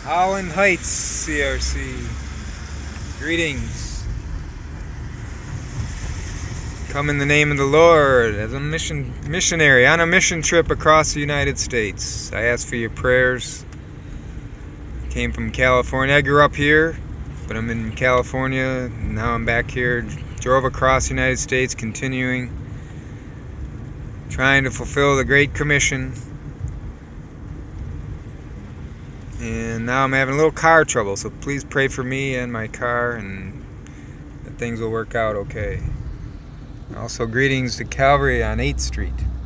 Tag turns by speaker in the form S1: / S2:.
S1: Holland Heights CRC. Greetings. Come in the name of the Lord as a missionary on a mission trip across the United States. I ask for your prayers. Came from California. I grew up here, but I'm in California. Now I'm back here. Drove across the United States, continuing, trying to fulfill the Great Commission. And now I'm having a little car trouble, so please pray for me and my car, and that things will work out okay. Also, greetings to Calvary on 8th Street.